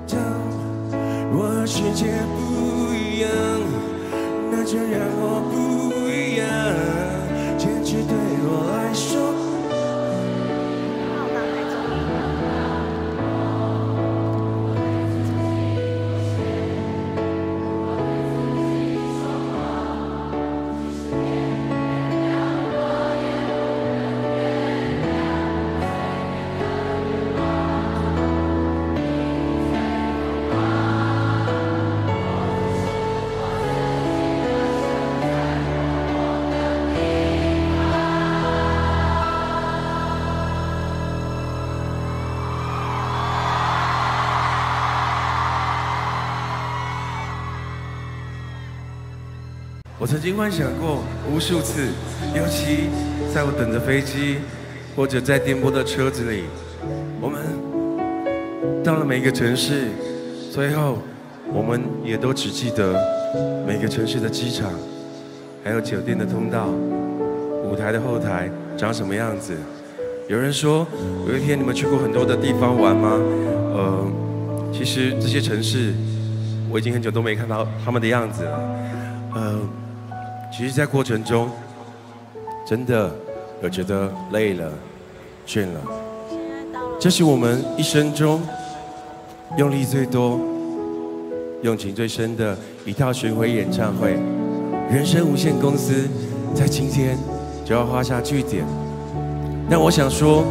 当我世界不一样，那就让我不一样。坚持对我来说。 我曾经幻想过无数次，尤其在我等着飞机，或者在颠簸的车子里，我们到了每一个城市，最后我们也都只记得每个城市的机场，还有酒店的通道、舞台的后台长什么样子。有人说，有一天你们去过很多的地方玩吗？其实这些城市我已经很久都没看到他们的样子了。其实，在过程中，真的有觉得累了、倦了。这是我们一生中用力最多、用情最深的一套巡回演唱会。人生无限公司在今天就要画下句点。但我想说，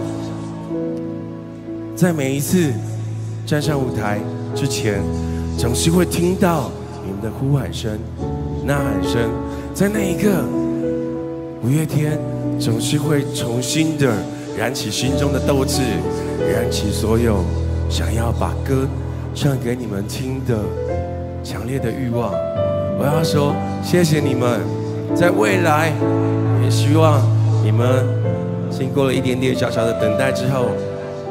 在每一次站上舞台之前，总是会听到你们的呼喊声、呐喊声。 在那一刻，五月天总是会重新的燃起心中的斗志，燃起所有想要把歌唱给你们听的强烈的欲望。我要说，谢谢你们，在未来也希望你们经过了一点点小小的等待之后，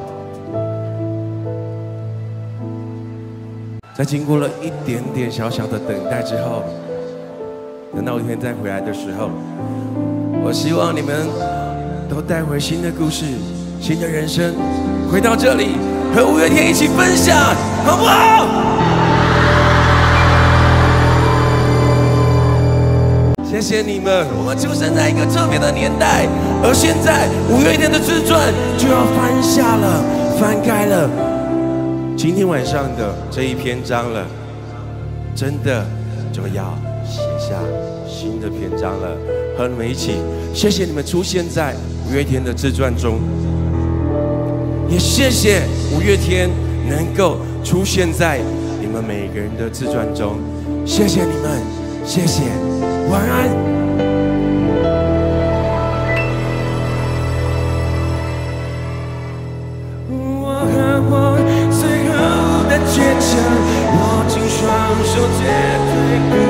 在经过了一点点小小的等待之后。 等到有一天再回来的时候，我希望你们都带回新的故事、新的人生，回到这里和五月天一起分享，好不好？谢谢你们！我们出生在一个特别的年代，而现在五月天的自传就要翻下了、翻开了今天晚上的这一篇章了，真的就要。 写下新的篇章了，和你们一起，谢谢你们出现在五月天的自传中，也谢谢五月天能够出现在你们每个人的自传中，谢谢你们，谢谢，晚安。我和我最后的倔强，握紧双手，绝对不。